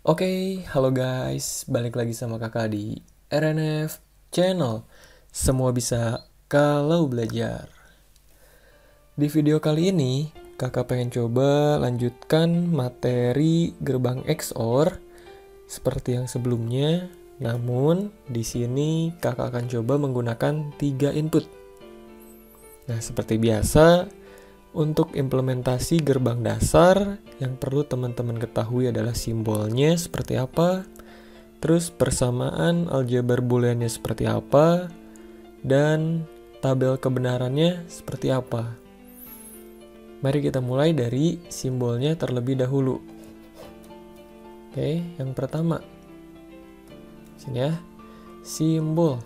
Oke, halo guys, balik lagi sama kakak di RNF Channel. Semua bisa kalau belajar. Di video kali ini, kakak pengen coba lanjutkan materi gerbang XOR seperti yang sebelumnya. Namun, di sini kakak akan coba menggunakan 3 input. Nah, seperti biasa, untuk implementasi gerbang dasar, yang perlu teman-teman ketahui adalah simbolnya seperti apa, terus persamaan aljabar booleannya seperti apa, dan tabel kebenarannya seperti apa. Mari kita mulai dari simbolnya terlebih dahulu. Oke, yang pertama. Sini ya, simbol.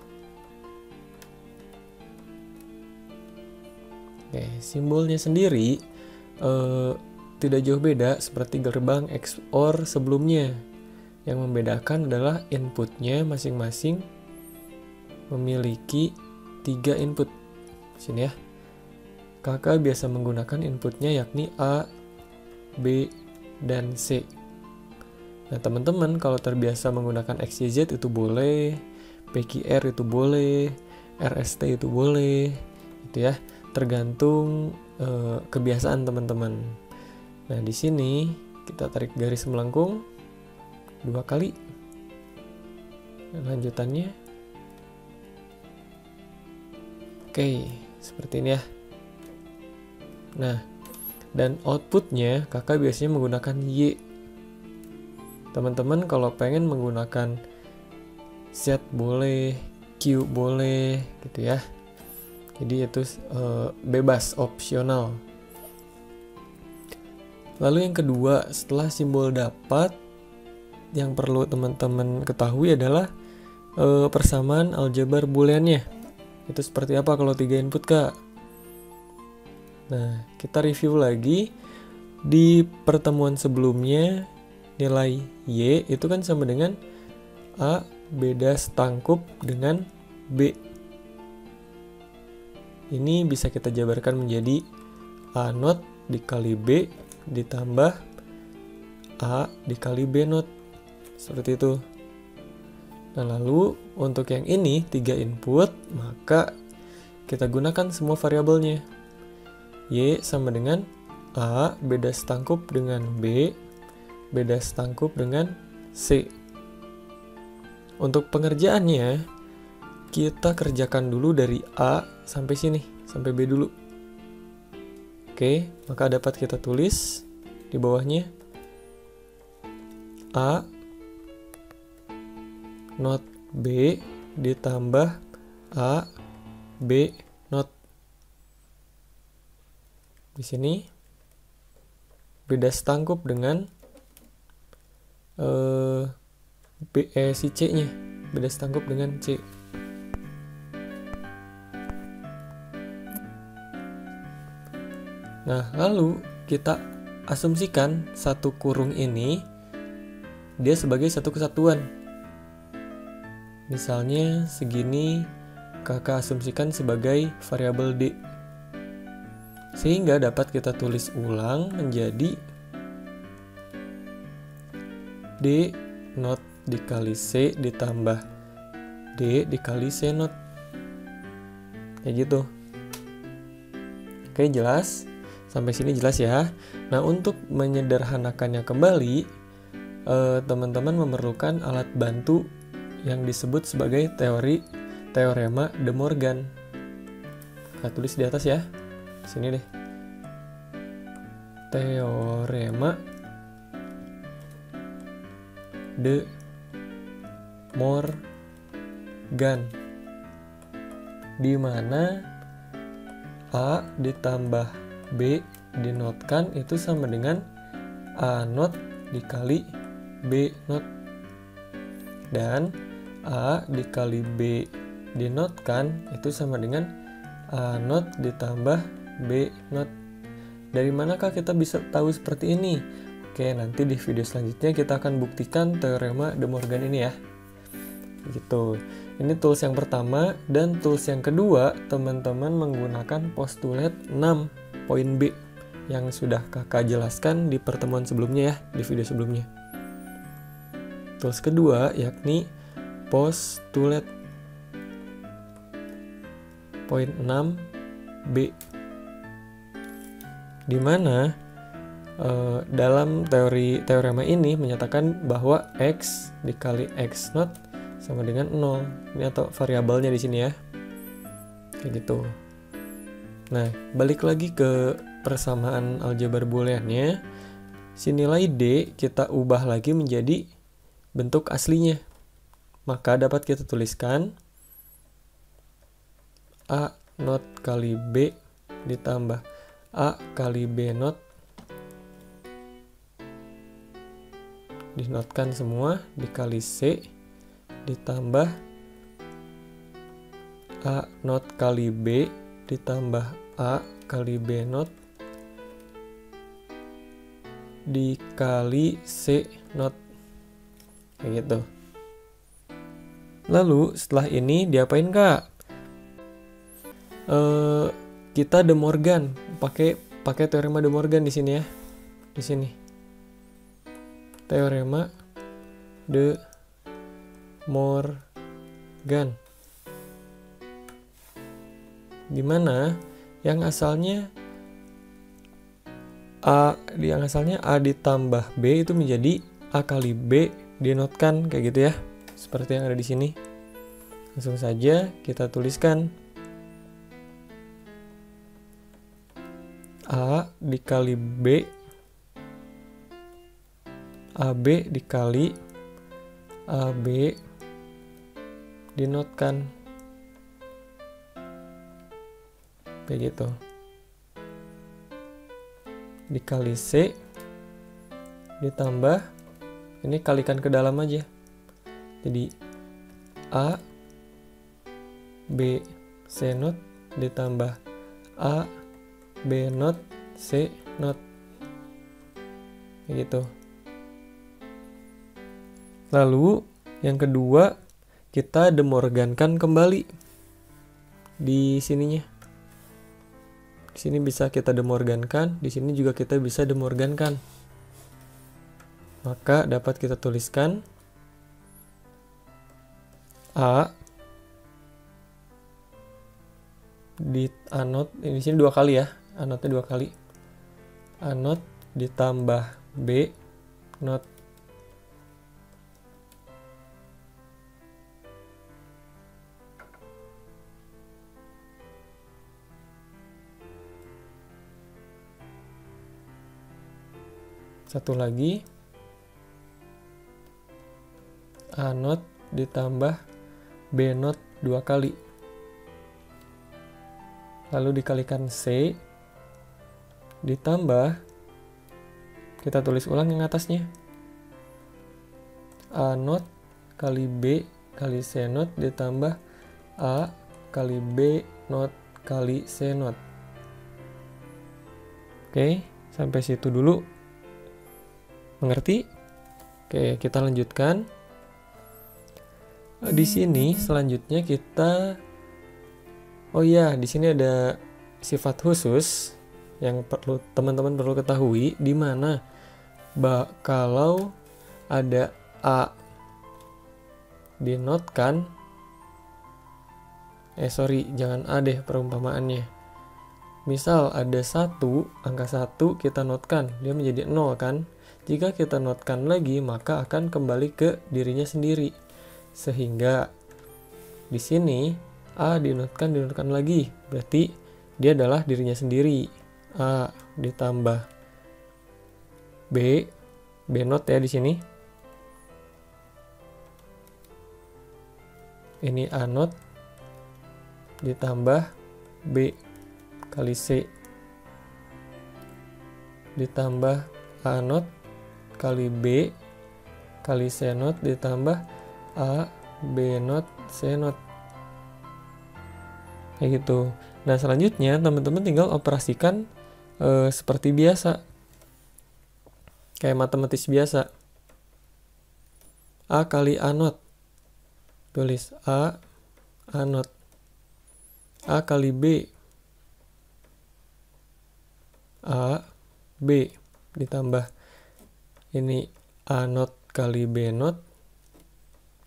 Oke, simbolnya sendiri tidak jauh beda seperti gerbang XOR sebelumnya. Yang membedakan adalah inputnya masing-masing memiliki 3 input. Sini ya. Kakak biasa menggunakan inputnya yakni A, B, dan C. Nah, teman-teman kalau terbiasa menggunakan XYZ itu boleh, PQR itu boleh, RST itu boleh, gitu ya. Tergantung kebiasaan teman-teman. Nah, di sini kita tarik garis melengkung 2 kali. Dan lanjutannya. Oke, seperti ini ya. Nah, dan outputnya kakak biasanya menggunakan Y. Teman-teman kalau pengen menggunakan Z boleh, Q boleh, gitu ya. Jadi itu bebas, opsional. Lalu yang kedua, setelah simbol dapat, yang perlu teman-teman ketahui adalah persamaan aljabar booleannya. Itu seperti apa kalau 3 input, Kak? Nah, kita review lagi. Di pertemuan sebelumnya, nilai Y itu kan sama dengan A beda setangkup dengan B. Ini bisa kita jabarkan menjadi A not dikali B ditambah A dikali B not. Seperti itu. Nah, lalu untuk yang ini 3 input, maka kita gunakan semua variabelnya. Y sama dengan A beda setangkup dengan B beda setangkup dengan C. Untuk pengerjaannya, kita kerjakan dulu dari A sampai sini, sampai B dulu. Oke, maka dapat kita tulis di bawahnya A not B ditambah A B not. Di sini beda setangkup dengan si C-nya, beda setangkup dengan C. Nah, lalu kita asumsikan satu kurung ini dia sebagai satu kesatuan. Misalnya segini kakak asumsikan sebagai variabel D. Sehingga dapat kita tulis ulang menjadi D not dikali C ditambah D dikali C not. Kayak gitu. Oke, jelas? Sampai sini jelas ya. Nah, untuk menyederhanakannya kembali, teman-teman memerlukan alat bantu yang disebut sebagai teorema De Morgan. Kita tulis di atas ya. Sini deh. Teorema De Morgan, di mana A ditambah B dinotkan itu sama dengan A not dikali B not, dan A dikali B dinotkan itu sama dengan A not ditambah B not. Dari manakah kita bisa tahu seperti ini? Oke, nanti di video selanjutnya kita akan buktikan teorema De Morgan ini ya. Gitu. Ini tools yang pertama, dan tools yang kedua teman-teman menggunakan postulat 6 poin B yang sudah kakak jelaskan di pertemuan sebelumnya ya, di video sebelumnya. tools kedua yakni postulate. Poin 6b, di mana dalam teorema ini menyatakan bahwa x dikali x naught sama dengan 0. Ini atau variabelnya di sini ya. Kayak gitu. Nah, balik lagi ke persamaan aljabar booleannya. Si nilai D kita ubah lagi menjadi bentuk aslinya. Maka dapat kita tuliskan A naught kali B ditambah A kali B naught, dinotkan semua, dikali C ditambah A naught kali B ditambah A kali B naught dikali C naught. Kayak gitu. Lalu setelah ini diapain Kak? Kita De Morgan, pakai teorema De Morgan di sini ya. Di sini. Teorema De Morgan. Di mana yang asalnya A ditambah B itu menjadi A kali B dinotkan kayak gitu ya. Seperti yang ada di sini. Langsung saja kita tuliskan A dikali B, AB dikali AB dinotkan kayak gitu, dikali C ditambah, ini kalikan ke dalam aja, jadi A B C naught ditambah A B naught C naught kayak gitu. Lalu yang kedua kita De Morgankan kembali di sininya. Di sini bisa kita De Morgankan, di sini juga kita bisa De Morgankan. Maka dapat kita tuliskan A di anot, ini di sini 2 kali ya. Anotnya 2 kali. Anot ditambah B not satu lagi A not ditambah B not 2 kali, lalu dikalikan C ditambah, kita tulis ulang yang atasnya, A not kali B kali C not ditambah A kali B not kali C not. Oke, sampai situ dulu. Mengerti? Oke, kita lanjutkan. Di sini selanjutnya kita, oh iya, di sini ada sifat khusus yang teman-teman perlu ketahui, di mana kalau ada A dinotkan, jangan A deh perumpamaannya. Misal ada angka 1 kita notkan, dia menjadi 0 kan. Jika kita notkan lagi, maka akan kembali ke dirinya sendiri. Sehingga di sini A dinotkan lagi, berarti dia adalah dirinya sendiri. A ditambah B not ya di sini. Ini A not ditambah B kali C ditambah A not kali B kali C not ditambah A B not C not. Kayak gitu. Nah, selanjutnya teman-teman tinggal operasikan seperti biasa. Kayak matematis biasa. A kali A not. Tulis A not. A kali B. A B ditambah ini A not kali B not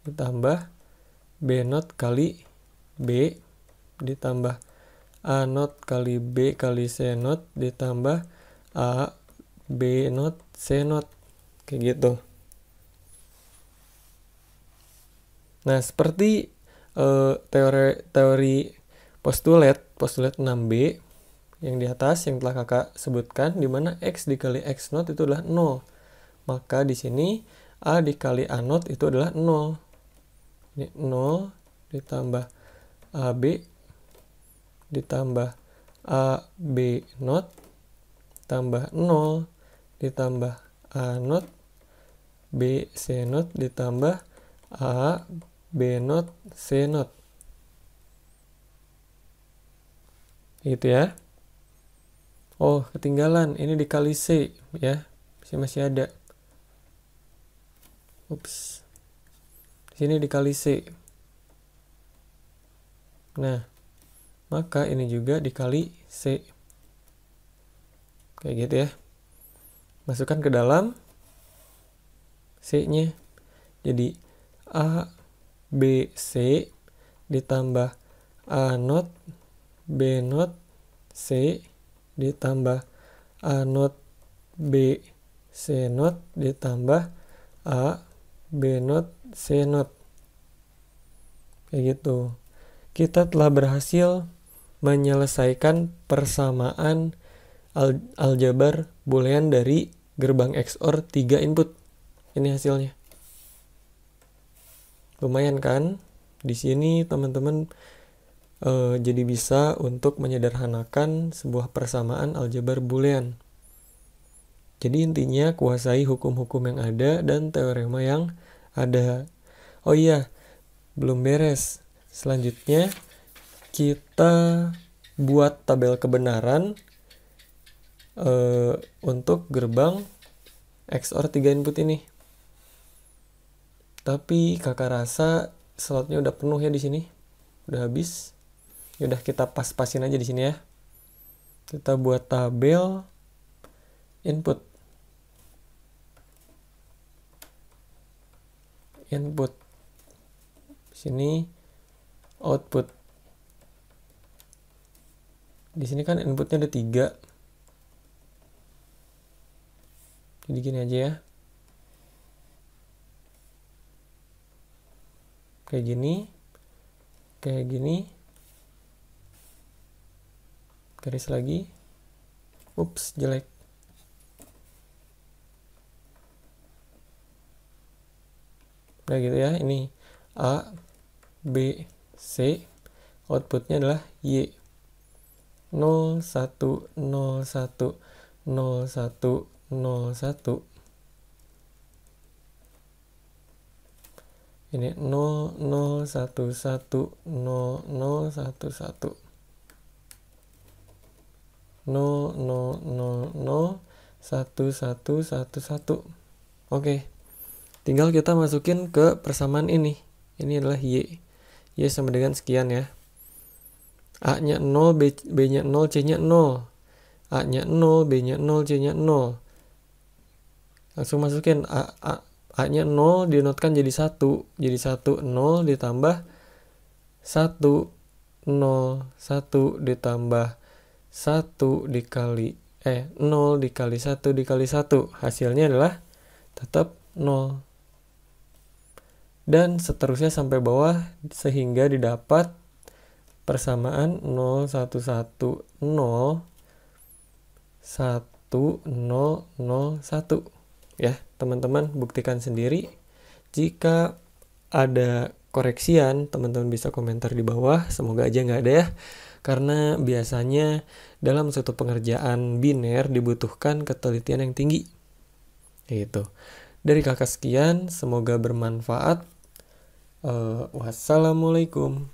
ditambah B not kali B ditambah A not kali B kali C not ditambah A B not C not, kayak gitu. Nah, seperti teori postulat 6B yang di atas yang telah kakak sebutkan, di mana X dikali X not itu adalah 0. Maka di sini A dikali A not itu adalah 0. Ini 0 ditambah AB ditambah AB not tambah 0 ditambah A not B C not ditambah A B not C not. Gitu ya. Oh, ketinggalan. Ini dikali C ya. Masih ada. Ups. Di sini dikali C. Nah, maka ini juga dikali C. Kayak gitu ya. Masukkan ke dalam C-nya. Jadi A, B, C ditambah A not, B not, C ditambah A not, B, C not ditambah A, B not, C not. Kayak gitu. Kita telah berhasil menyelesaikan persamaan aljabar boolean dari gerbang XOR 3 input. Ini hasilnya. Lumayan kan? Di sini teman-teman jadi bisa untuk menyederhanakan sebuah persamaan aljabar boolean. Jadi intinya kuasai hukum-hukum yang ada dan teorema yang ada. Oh iya, belum beres. Selanjutnya kita buat tabel kebenaran untuk gerbang XOR 3 input ini. Tapi kakak rasa slotnya udah penuh ya di sini. Udah habis. Yaudah kita pas-pasin aja di sini ya. Kita buat tabel input. Input. Sini output. Di sini kan inputnya ada 3. Jadi gini aja ya. Kayak gini. Kayak gini. Garis lagi. Ups, jelek. Nah gitu ya. Ini A, B, C. Outputnya adalah Y. 0, 1, 0, 1, 0, 1, 0, 1. Ini 0, 0, 1, 1, 0, 0, 1, 1. 0, 0, 0, 0, 1, 1, 1, 1. Oke. Tinggal kita masukin ke persamaan ini. Ini adalah Y. Y sama dengan sekian ya. A-nya 0, B-nya 0, C-nya 0. A-nya 0, B-nya 0, C-nya 0. Langsung masukin A-nya 0 dinotkan jadi 1. Jadi 1, 0 ditambah 1, 0, 1 ditambah 1 dikali 0 dikali 1 dikali 1. Hasilnya adalah tetap 0. Dan seterusnya sampai bawah sehingga didapat persamaan 0, 1, 1, 0, 1, 0, 0, 1. Ya, teman-teman buktikan sendiri. Jika ada koreksian, teman-teman bisa komentar di bawah. Semoga aja nggak ada ya. Karena biasanya dalam suatu pengerjaan biner dibutuhkan ketelitian yang tinggi. Gitu. Dari kakak sekian, semoga bermanfaat. Wassalamualaikum.